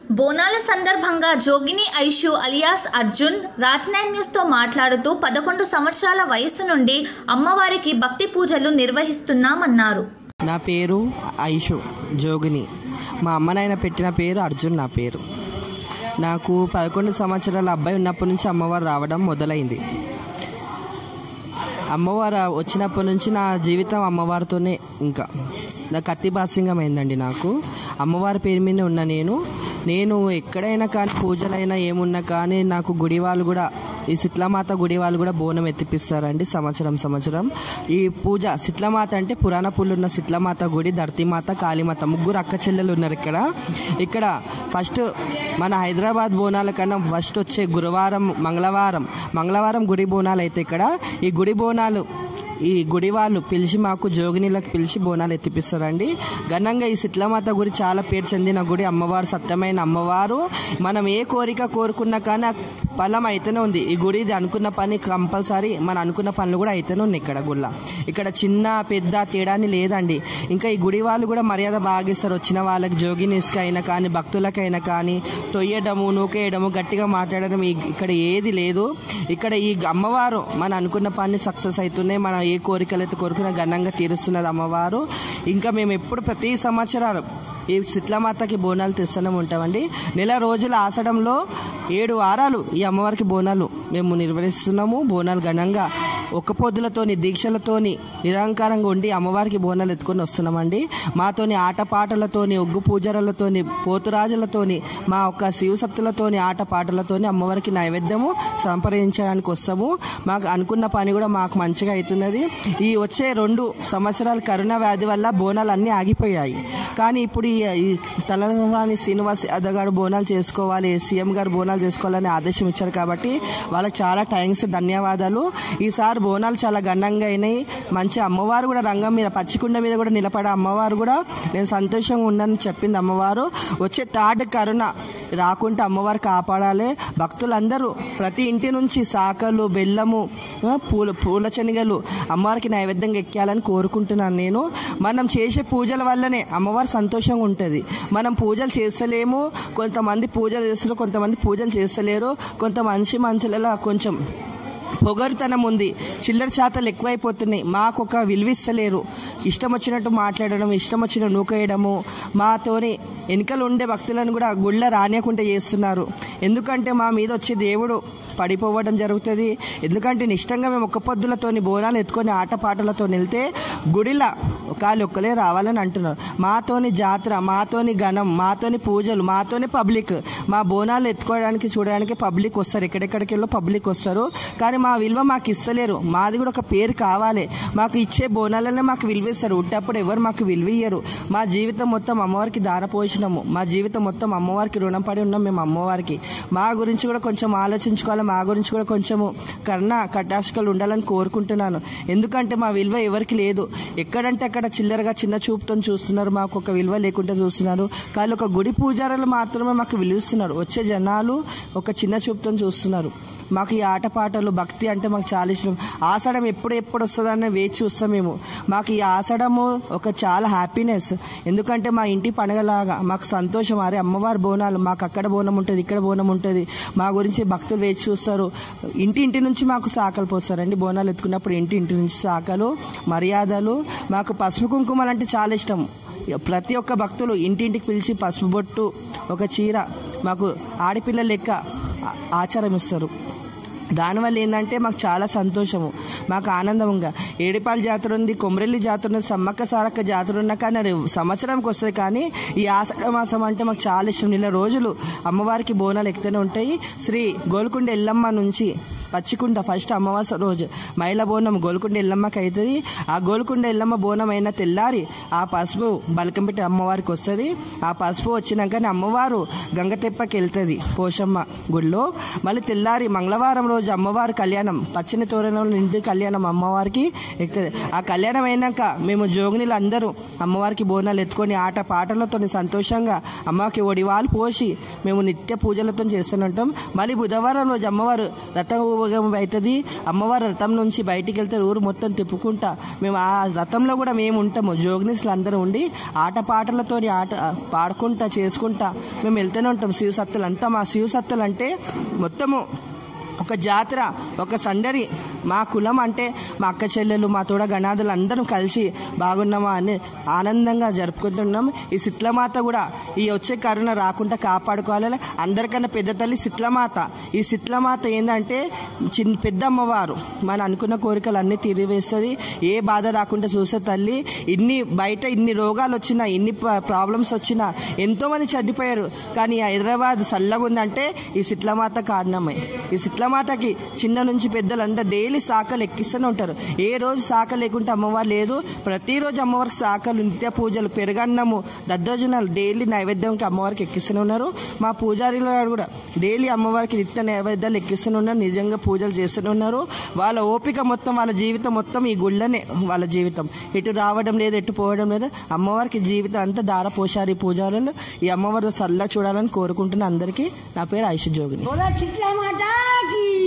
బోనాల సందర్భంగా జోగిని ఐషు అలియాస్ అర్జున్ రాజ్9 న్యూస్తో మాట్లాడుతూ 11 సంవత్సరాల వయసు నుండి అమ్మవారికి భక్తి పూజలు నిర్వహిస్తున్నామన్నారు. నా పేరు ఐషు జోగిని. మా అమ్మ నాయన పెట్టిన పేరు అర్జున్. నా పేరు నాకు 11 సంవత్సరాల అబ్బాయి ఉన్నప్పటి నుంచి అమ్మవారు రావడం మొదలైంది. అమ్మవారు వచ్చినప్పటి నుంచి నా జీవితం అమ్మవారితోనే ఇంకా నా కత్తిబాసింగం అయిందండి. నాకు అమ్మవారి పేరు మీద ఉన్న నేను ఎక్కడైనా కానీ పూజలైనా ఏమున్నా కానీ నాకు గుడి వాళ్ళు కూడా ఈ శీతలమాత గుడి వాళ్ళు కూడా బోనం ఎత్తిపిస్తారండి సంవత్సరం. ఈ పూజ శీతలమాత అంటే పురాణ పుల్లు ఉన్న శీతలమాత గుడి, ధర్తీమాత, కాళీమాత ముగ్గురు అక్క చెల్లెలు ఉన్నారు ఇక్కడ. ఫస్ట్ మన హైదరాబాద్ బోనాల కన్నా ఫస్ట్ వచ్చే గురువారం మంగళవారం గుడి బోనాలు అయితే ఇక్కడ ఈ గుడి బోనాలు ఈ గుడి వాళ్ళు పిలిచి మాకు జోగినీలకు పిలిచి బోనాలు ఎత్తిపిస్తారండి. ఘనంగా ఈ శీతలమాత గుడి చాలా పేరు చెందిన గుడి. అమ్మవారు సత్యమైన అమ్మవారు. మనం ఏ కోరిక కోరుకున్నా కానీ ఫలం అయితేనే ఉంది. ఈ గుడి అనుకున్న పని కంపల్సరీ మన అనుకున్న పనులు కూడా అయితేనే ఉన్నాయి ఇక్కడ గుళ్ళ. ఇక్కడ చిన్న పెద్ద తేడాని లేదండి. ఇంకా ఈ గుడి వాళ్ళు కూడా మర్యాద బాగిస్తారు. వచ్చిన వాళ్ళకి జోగినీస్కి అయినా కానీ భక్తులకైనా కానీ తొయ్యడము, నూకేయడము, గట్టిగా మాట్లాడడం ఇక్కడ ఏది లేదు. ఇక్కడ ఈ అమ్మవారు మన అనుకున్న పని సక్సెస్ అవుతున్నాయి. మన ఏ కోరికలు అయితే కోరుకున్నా ఘనంగా తీరుస్తున్నది అమ్మవారు. ఇంకా మేము ఎప్పుడు ప్రతి సంవత్సరాలు ఈ శీతలమాతకి బోనాలు తెస్తూనే ఉంటామండి. నెల రోజుల ఆషాఢంలో 7 వారాలు ఈ అమ్మవారికి బోనాలు మేము నిర్వహిస్తున్నాము. బోనాలు ఘనంగా ఒక్క పొద్దులతోని దీక్షలతోని నిరంకారంగా ఉండి అమ్మవారికి బోనాలు ఎత్తుకొని వస్తున్నామండి. మాతోని ఆటపాటలతోని, ఒగ్గు పూజలతోని, పోతురాజులతోని, మా ఒక్క శివసత్తులతోని, ఆటపాటలతోని అమ్మవారికి నైవేద్యము సంప్రదించడానికి వస్తాము. మాకు అనుకున్న పని కూడా మాకు మంచిగా అవుతున్నది. ఈ వచ్చే 2 సంవత్సరాలు కరోనా వ్యాధి వల్ల బోనాలు అన్నీ ఆగిపోయాయి. కానీ ఇప్పుడు ఈ తలసాని శ్రీనివాస్ యాదవ్ గారు బోనాలు చేసుకోవాలి, సీఎం గారు బోనాలు చేసుకోవాలని ఆదేశం ఇచ్చారు కాబట్టి వాళ్ళకి చాలా థ్యాంక్స్, ధన్యవాదాలు. ఈసారి బోనాలు చాలా ఘనంగా అయినాయి. మంచి అమ్మవారు కూడా రంగం మీద పచ్చికుండ మీద కూడా నిలబడే అమ్మవారు కూడా నేను సంతోషంగా ఉండని చెప్పింది అమ్మవారు. వచ్చే థర్డ్ కరోనా రాకుంటే అమ్మవారు కాపాడాలి. భక్తులందరూ ప్రతి ఇంటి నుంచి శాఖలు, బెల్లము, పూల శనగలు అమ్మవారికి నైవేద్యంగా ఎక్కాలని కోరుకుంటున్నాను నేను. మనం చేసే పూజల వల్లనే అమ్మవారు సంతోషంగా ఉంటుంది. మనం పూజలు చేస్తలేము, కొంతమంది పూజలు చేస్తారు, కొంతమంది పూజలు చేస్తలేరు. కొంత మనుషులలో కొంచెం పొగరుతనం ఉంది, చిల్లర శాతాలు ఎక్కువైపోతున్నాయి. మాకు ఒక విలువిస్తలేరు. ఇష్టం వచ్చినట్టు మాట్లాడడం, ఇష్టం వచ్చిన నూకేయడము, మాతోని వెనుకలు ఉండే భక్తులను కూడా గుళ్ళ రానియకుండా చేస్తున్నారు. ఎందుకంటే మా మీద వచ్చే దేవుడు పడిపోవడం జరుగుతుంది. ఎందుకంటే నిష్టంగా మేము ఒక్క పొద్దులతోని బోనాలు ఎత్తుకొని ఆటపాటలతో వెళ్తే గుడిలా ఒక్కలే రావాలని అంటున్నారు. మాతోని జాతర, మాతోని ఘనం, మాతోని పూజలు, మాతోని పబ్లిక్. మా బోనాలు ఎత్తుకోవడానికి చూడడానికి పబ్లిక్ వస్తారు, ఎక్కడెక్కడికి వెళ్ళో పబ్లిక్ వస్తారు. కానీ మా విలువ మాకు ఇస్తలేరు. మాది కూడా ఒక పేరు కావాలి. మాకు ఇచ్చే బోనాలనే మాకు విలువ ఇస్తారు. ఉట్టప్పుడు ఎవరు మాకు విలువ ఇయ్యరు. మా జీవితం మొత్తం అమ్మవారికి దారపోసినాము. మా జీవితం మొత్తం అమ్మవారికి రుణం పడి ఉన్నాం మేము అమ్మవారికి. మా గురించి కూడా కొంచెం ఆలోచించుకోవాలి. మా గురించి కూడా కొంచెము కటాక్షకలు ఉండాలని కోరుకుంటున్నాను. ఎందుకంటే మా విలువ ఎవరికి లేదు. ఎక్కడంటే అక్కడ చిల్లరగా చిన్న చూపుతో చూస్తున్నారు. మాకు ఒక విలువ లేకుండా చూస్తున్నారు. కానీ ఒక గుడి పూజారులు మాత్రమే మాకు విలువిస్తున్నారు. వచ్చే జనాలు ఒక చిన్న చూపుతో చూస్తున్నారు. మాకు ఈ ఆటపాటలు, భక్తి అంటే మాకు చాలా ఇష్టం. ఆషాఢం ఎప్పుడు వస్తుందని వేచి చూస్తాం మేము. మాకు ఈ ఆషాఢము ఒక చాలా హ్యాపీనెస్. ఎందుకంటే మా ఇంటి పండుగలాగా మాకు సంతోషం. అరే అమ్మవారి బోనాలు, మాకు అక్కడ బోనం ఉంటుంది, ఇక్కడ బోనం ఉంటుంది. మా గురించి భక్తులు వేచి చూస్తారు. ఇంటి నుంచి మాకు శాఖలు పోస్తారండి. బోనాలు ఎత్తుకున్నప్పుడు ఇంటి నుంచి శాఖలు, మర్యాదలు. మాకు పసుపు కుంకుమలు అంటే చాలా ఇష్టం. ప్రతి ఒక్క భక్తులు ఇంటింటికి పిలిచి పసుపు బొట్టు, ఒక చీర మాకు ఆడపిల్ల లెక్క ఆచారం ఇస్తారు. దానివల్ల ఏంటంటే మాకు చాలా సంతోషము, మాకు ఆనందంగా. ఏడిపాల జాతర ఉంది, కొమరెల్లి జాతర ఉంది, సమ్మక్క సారక్క జాతర ఉన్నా కానీ సంవత్సరానికి వస్తుంది. కానీ ఈ ఆషాఢ మాసం అంటే మాకు చాలా ఇష్టం. నెల రోజులు అమ్మవారికి బోనాలు ఎక్కుతూనే ఉంటాయి. శ్రీ గోల్కొండ ఎల్లమ్మ నుంచి పచ్చికుంట ఫస్ట్ అమావాస్య రోజు మైల బోనం గోల్కొండ ఎల్లమ్మకి అవుతుంది. ఆ గోల్కొండ ఎల్లమ్మ బోనం అయిన తెల్లారి ఆ పసుపు బలకంపెట్టి అమ్మవారికి వస్తుంది. ఆ పసుపు వచ్చినాకనే అమ్మవారు గంగతెప్పకి వెళ్తుంది పోషమ్మ గుడిలో. మళ్ళీ తెల్లారి మంగళవారం రోజు అమ్మవారి కళ్యాణం, పచ్చని తోరణంలో నిండి కళ్యాణం అమ్మవారికి ఎక్కుతుంది. ఆ కళ్యాణం అయినాక మేము జోగినీలు అందరూ అమ్మవారికి బోనాలు ఎత్తుకొని ఆట పాటలతో సంతోషంగా అమ్మవారికి ఒడివాళ్ళు పోసి మేము నిత్య పూజలతో చేస్తూనే ఉంటాం. మళ్ళీ బుధవారం రోజు అమ్మవారు రథం అవుతుంది. అమ్మవారి రథం నుంచి బయటికి వెళ్తే ఊరు మొత్తం తిప్పుకుంటా మేము ఆ రథంలో కూడా మేము ఉంటాము. జోగినిస్లు అందరూ ఉండి ఆటపాటలతో ఆట పాడుకుంటా చేసుకుంటా మేము వెళ్తూనే ఉంటాం. శివసత్తులు అంతా మా శివసత్తులు అంటే మొత్తము ఒక జాతర, ఒక సందడి. మా కులం అంటే మా అక్క చెల్లెలు, మా తోడ గణాదులు అందరం కలిసి బాగున్నామా అని ఆనందంగా జరుపుకుంటున్నాం. ఈ శీతలమాత కూడా ఈ వచ్చే కరోనా రాకుండా కాపాడుకోవాలి. అందరికన్నా పెద్ద తల్లి శీతలమాత. ఈ శీతలమాత ఏంటంటే పెద్ద అమ్మవారు. మన అనుకున్న కోరికలు అన్నీ తీరివేస్తుంది. ఏ బాధ రాకుండా చూసే తల్లి. బయట ఇన్ని రోగాలు వచ్చినా, ఇన్ని ప్రాబ్లమ్స్ వచ్చినా, ఎంతోమంది చనిపోయారు. కానీ హైదరాబాద్ చల్లగా ఉందంటే ఈ శీతలమాత కారణమే. ఈ శీతలమాతకి చిన్న నుంచి పెద్దలందరూ డైలీ శాఖలు ఎక్కిస్తూనే ఉంటారు. ఏ రోజు శాఖ లేకుంటే అమ్మవారు లేదు. ప్రతిరోజు అమ్మవారికి శాఖలు, నిత్య పూజలు, పెరుగన్నము, దద్దోజనాలు డైలీ నైవేద్యంకి అమ్మవారికి ఎక్కిస్తూనే ఉన్నారు. మా పూజారులు కూడా డైలీ అమ్మవారికి నిత్య నైవేద్యాలు ఎక్కిస్తూనే ఉన్నారు. నిజంగా పూజలు చేస్తూనే ఉన్నారు. వాళ్ళ ఓపిక మొత్తం, వాళ్ళ జీవితం మొత్తం ఈ గుళ్ళనే. వాళ్ళ జీవితం ఎటు రావడం లేదు, ఎటు పోవడం లేదు. అమ్మవారికి జీవితం అంతా దార పోషారి పూజారులు. ఈ అమ్మవారి చల్ల చూడాలని కోరుకుంటున్న అందరికీ నా పేరు ఐషు జోగిని.